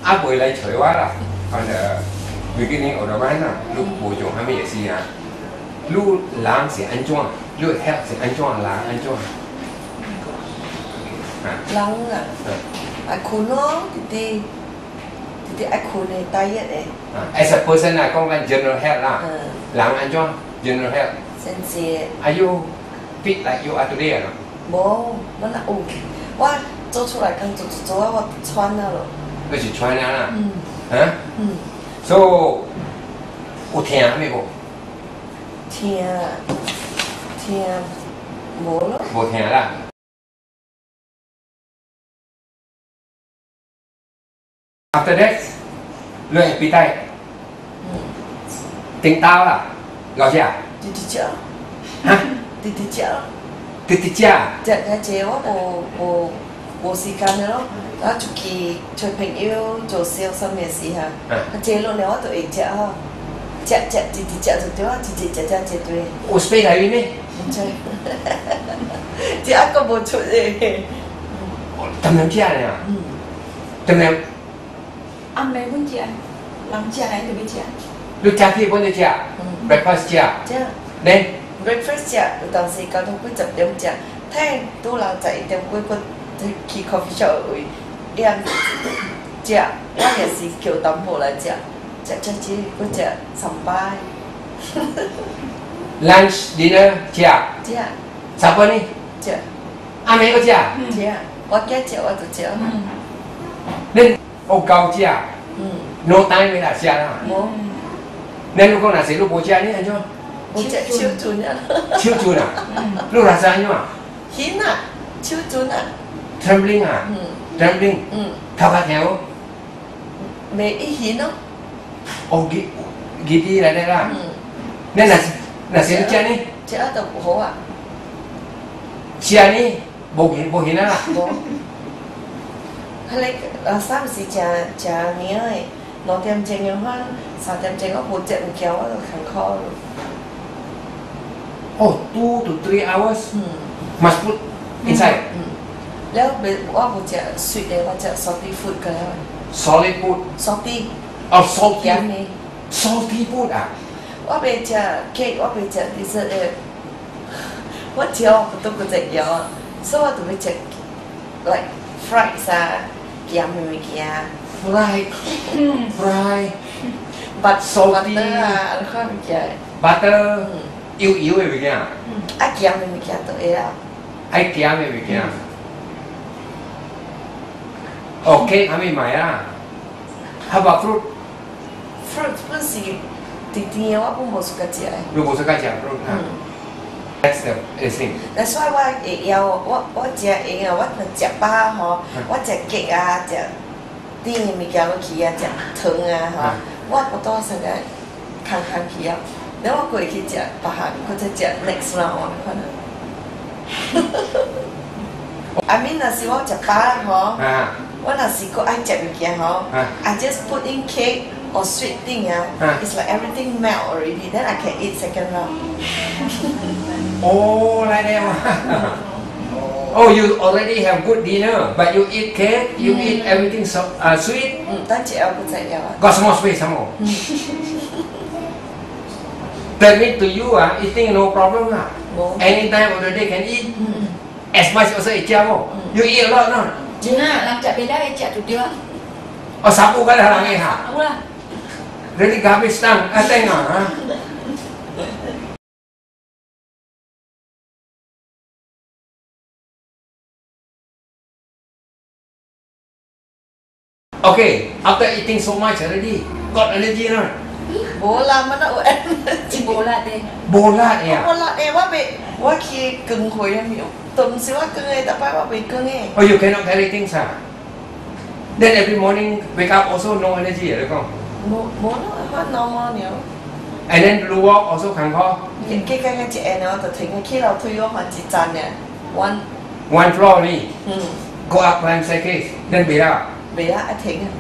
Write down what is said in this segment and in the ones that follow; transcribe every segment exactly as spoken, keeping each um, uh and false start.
阿妹嚟除話啦，on the beginning of the month 啊，ลูกปู่仲係咩意思啊？ลูกล้าง是安怎？ลูก help 是安怎ล้าง安怎？ ล้างอ่ะไอ้คุณเนาะทีทีทีทีไอ้คุณในไตอ่ะเอง as a person 啊，講緊 general health 啦，ล้าง安怎 general health？ 先至 Are you fit like you are today 啊？ 冇，我那有，我做出来跟做做做啊，我穿了咯。 嗰時穿啊啦， 嗯， 啊， 嗯， so 有聽咩無？ 听听冇咯。 無聽啦。After that，你 appetite， tỉnh táo啦，老師啊？ 直直食， 嚇？ 直直食咯。 直直食。 食嘅食我無無無時間嘅咯，我出去隨朋友做銷售嘅時候，佢借落嚟我就會食呵，食食直直食就對啊，直直食食食對。 有 space 喺邊咩？ 唔知，只一個冇出嚟。 咁樣食咧啊？咁樣。 ăn mấy bún chả làm chả này thì biết chả 你食幾本你食 ？breakfast 食。 食。 Then breakfast 食，有當時九點幾十點食，聽到人十一點幾個去 coffee shop 位，一樣食，我也是叫淡薄來食，食食食，佢食三擺。 lunch dinner 食。 食。 supper 呢？ 食。 阿妹個食。 食，我驚食我就食。 你有夠食？ 嗯。 no time 俾他食啦。 冇。 你如果若是你無食呢，安怎？ 我食手準啊。 手準啊？你若是安怎？ 顯啊，手準啊。 trembling 啊？ 嗯。 trembling。 嗯。 頭殼痛。 未一顯咯。 哦，記記啲嚟嚟啦。 嗯。 你若是若是你食呢？ 食啊就唔好啊。 食呢？無顯無顯啊啦。 冇。佢哋啊三時食食嘢誒，兩點鐘嘅話，三點鐘我冇食唔夠，我就坎坷咯。 Oh, two to three hours 嗯 must put inside 嗯，แล้ว我冇食 sweet 嘅，我食 salty food 嘅แล้ว solid food salty oh salty 鹹嘅。 salty food 啊？ 我未食 cake，我未食 dessert 嘅，我只我唔都嗰隻嘢，所以我就會食 like fries 啊，鹹嘅物件。 fried fried but salty butter 啊，嗰啲物件。 butter 油油嘅物件啊？ 啊鹹嘅物件都會啊。 愛鹹嘅物件。哦 cake 還沒買啊？ How about fruit？ fruit 本是甜甜嘅，我本冇食過食嘅。 你冇食過食 fruit 啊？That's the thing。 但所以我會有我我食會啊，我食飽嗬，我食雞啊，食甜嘅物件落去啊，食糖啊嗬，我不多成日空空去啊。然後我過去食別項，佢再食 next round 可能。I mean 若是我食飽嗬，我若是個愛食物件嗬 ，I just put in cake or sweet thing 啊 ，it's like everything melt already, then I can eat second round. Oh, like that one. Oh, you already have good dinner, but you eat cake, you eat everything so uh, sweet. 嗯，但係我唔知啊。 Got small space some more. That means to you, uh, eating no problem lah. Any time of the day can eat. As much also eat more. You eat a lot, no? Nah, làm chả beda chả tụt dia. Oh, sapu ka dah lang eh ha. Đúng lah. Ready habis tang, ateng ah. Ha? Okay, after eating so much already, got energy no? Bola mana U N? Chỉ bố là đây. Bola ya. Bola eh, 我被我去更會啊，都唔是我更嘅，但係我被更嘅。 Oh, you cannot carry things ah. Then every morning wake up also no energy, right? 冇冇咯，我 normal 了。 And then do walk also can call. 佢佢佢一下我就停咗，去樓梯我還一站嘅，one One floor ni. 嗯， Go up climb staircase, then be up. 未啊一停啊，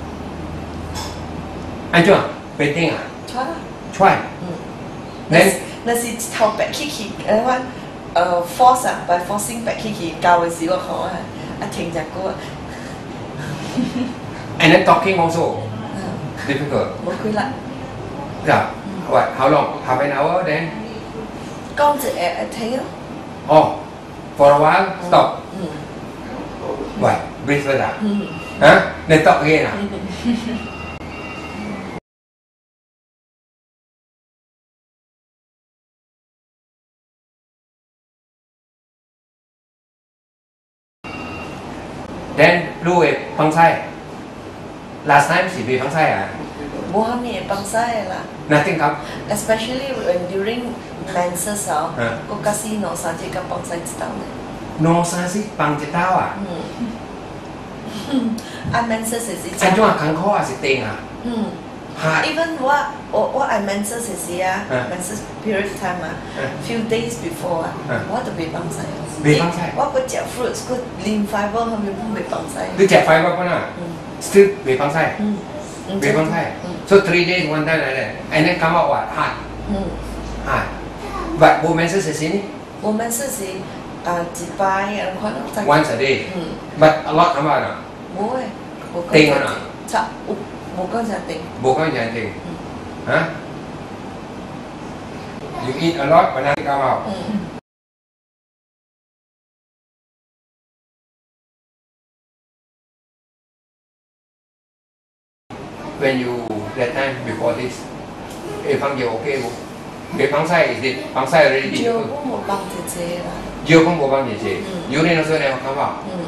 Anh chưa? Painting à? 錯啦。 Try. 嗯。 Then 那是頭白起去，誒我誒 force 啊，by forcing 白起去教嘅時我講啊，一停就過啊。 and then talking also difficult 冇佢啦。 yeah what how long half an hour then 講就誒誒聽咯。 oh for a while stop 嗯 why breathe first 啊嗯 huh then talk again 啊 then รู้เอฟังไส้ last time สิไปฟังไส้อ่ะ冇蝦米幫曬啦。 nothing ครับ especially when during menses 啊ฮะ個家私攞曬隻個幫曬知道咧。 no ซาสิปังจะเต้าอ่ะ嗯，啊 menses 係อันจ้าขังข้อสิเต็งอ่ะ嗯หา even 我我我 I menses 係時啊ฮะ menses period time 啊ฮะ few days before 啊ฮะ我就被幫曬。 被幫曬我個食 fruits 個 lean fiber 係咪唔被幫曬？ ดูแจกไฟบ้างป่ะน่ะ嗯 still ไปฟังไส้嗯， ไปฟังไส้ so three days one time like that and then come out what hard 嗯， hard but women says this 我們是是啊禮拜啊可能在 once a day 嗯 but a lot come out อ่ะ冇誒，冇เต็งอ่ะ差冇冇講就定。 บอกว่าอย่างจริงฮะ you eat a lot but nothing come out 嗯 when you that time before this เอฟังเดียวโอเคบุเอฟังไส้ดิฟังไส้ already 有我冇幫姐姐啦。 เยอะคงบอกว่าอย่างเช่นยูนี่เราส่วนใหญ่เขาบอก嗯。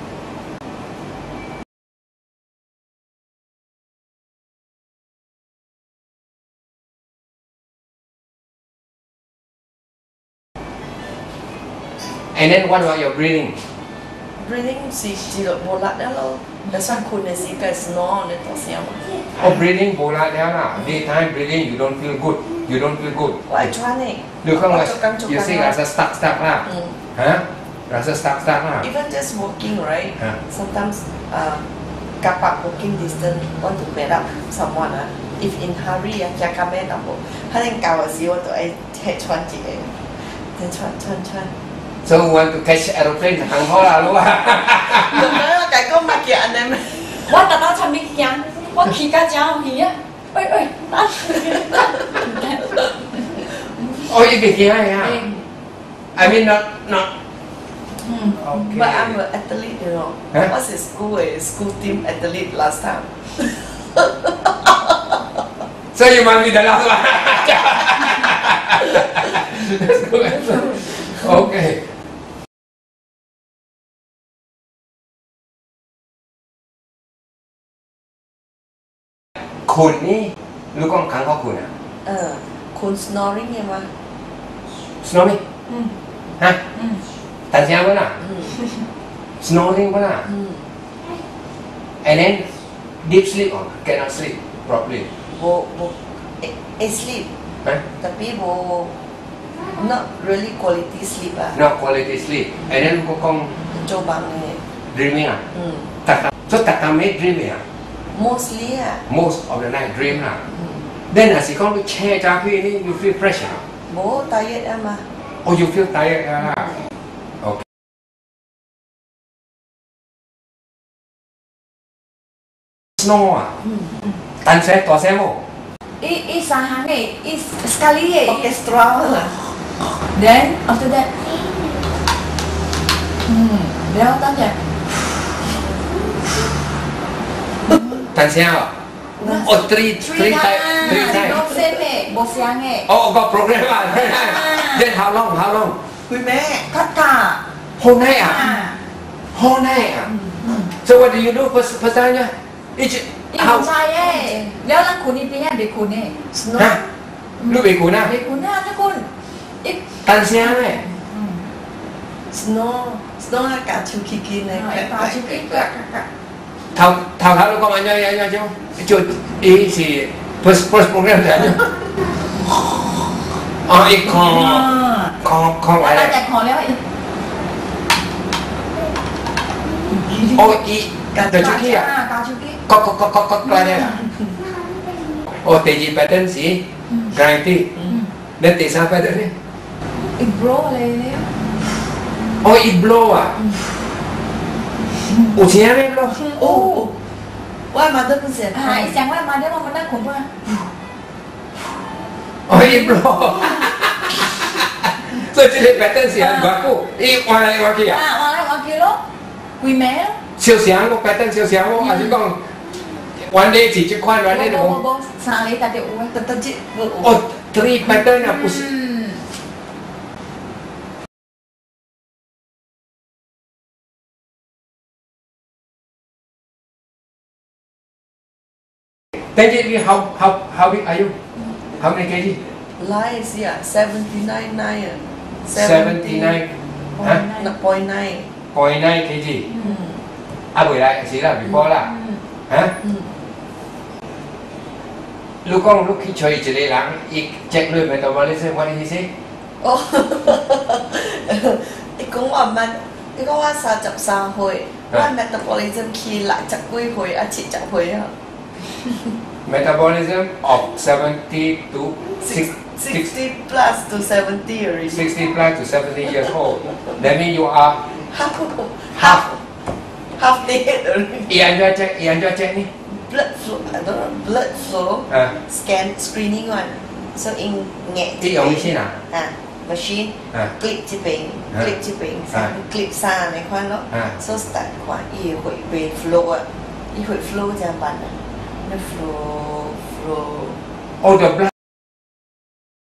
and then what about your breathing breathing 是自落冇力啦咯，你想困嘅時間 snore 你多聲嘛？ oh breathing โบราณแล้วนะ daytime breathing you don't feel good you don't feel good 我係 try 呢。 ดูข้างใน做緊做 you 緊 see 啦 rasa stuck stuck 啦嗯ฮะ rasa stuck stuck 啦 even just walking right ฮะ sometimes อ่า kapak walking distance want to meet up someone 啊 if in hurry 啊 jaga meet up 佢哋教嘅時我都係係穿住嘅，係穿穿穿。 so want to catch aeroplane ทางพ่อเรารู้ว่า唔係啊，大哥乜嘢人哋咩？ 我等到出面行，我起價真好去啊！喂喂，等。 oh you be here yeah I mean not not 嗯 okay But I'm an athlete, you know. Huh? What's the school? A school team athlete last time. so you must be the last one let's go okay คุณนี่รู้กล้องขังข้อคุณอ่ะเออคุณ snoring ยังวะ snoring 嗯ฮะ嗯ตันเสียงป่ะน่ะอืม snoring ป่ะน่ะอืม and then deep sleep or cannot sleep properly โบโบเอเอ sleep ฮะ tapi โบ not really quality sleep อ่ะ not quality sleep and then รู้กล้องโจบังเนี่ย dreaming อ่ะอืมตัดso ตัดตาม make dreaming อ่ะ mostly อ่ะ most of the night dream อ่ะอืม then อ่ะสิกล้องไปแช่จ้าพี่นี่ you feel fresh อ่ะโบ tired อ่ะมา oh you feel tired อ่ะ okay snow อ่ะอืมตันแซ่ตัวแซ่โม一一三行诶，一 sekali 诶。 orchestra ล่ะ Then after that，嗯，然後等陣， ตันแซ่อ่ะ oh three three time three 冇 time 聲誒，冇聲誒， oh about program อ่ะ then how long how long คุณแม่卡卡， whole night อ่ะ啊， whole night อ่ะ so what do you do first first time เนี่ย each 你 how 唔知誒，แล้ว咱คุณนี่เป็นยังไม่คุณ誒， snow ฮะรู้ไปกูนะไม่คุณนะทุกคนอีกตันเสียเลย snow snow 係搞超 Kiki 咧ไอ้ปลาชิคกี้พายเท่าเท่าเท่าแล้วก็มาเยอะเยอะเยอะเยอะจุดอีสิ first first program เนี่ยอ๋ออีกคอคอคอแล้อะวไรเราแจกของแล้วอีกโอ้อีการเดินชุดที่อ่ะกาชิคกี้ก็ก็ก็ก็ก็อะไรเนี่ยโอ้เตจีแพทเทิร์นสีกรายที่เดินตีสามแพทเทิร์นเนี่ยอีกโบรเลยเนี่ยโอ้อีบโลอ่ะอุเชียไม่บโลโอ้อ我嘛都不想啊，一讲外妈的，我们那恐怖啊。 哦，一不咯。所以这个 pattern 是很顽固，一换来换去啊。 啊，换来换去咯，会咩咯？ 小想個 pattern 小想個，還是講玩呢幾隻款玩呢不種？ 不不，三里大條有啊， 得得这哦，three pattern 啊，不是。 嗯。 Thank you. How how how big are you? How many kg? 来是啊，seventy nine nine 啊 Seventy nine. ฮะ point nine point nine kg. อ่ะ未來是啦，before 啦，ฮะลูกกล้องลูกคิดช่วยจะได้หลังอีกแจ็คเลยไปต่อมาเลยสิ What did he say? 哦，你講我唔係，你講我三十三歲，我 metabolism 期六十幾歲啊，七十歲啊。 Metabolism of seventy to sixty plus to seventy already. sixty plus to seventy years old. That means you are half half. half dead already. อีอันจะแจ็คอีอันจะแจ็คนี่ Blood flow, I don't know, blood flow. อ่า Scan screening one. So in แงะที่用先啊อ่ะ machine อ่า click 這邊 click 這邊 click 三嚟看咯。So start 看伊會被 flow 啊，伊會 flow 怎樣辦啊？那 flow flow。 Oh, the blood